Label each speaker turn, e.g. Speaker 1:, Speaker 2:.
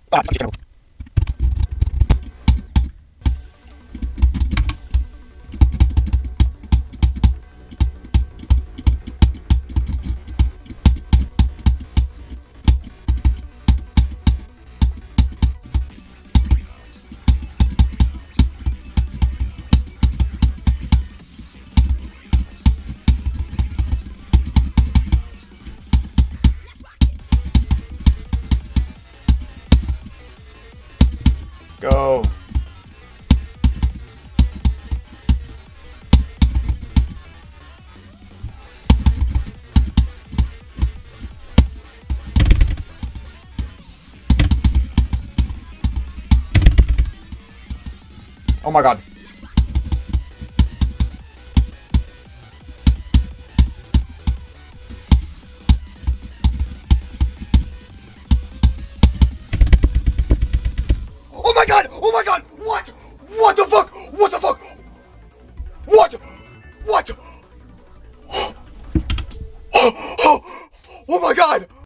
Speaker 1: Go. Oh my god. Oh my god! Oh my god! What? What the fuck? What the fuck? What? What? Oh my god!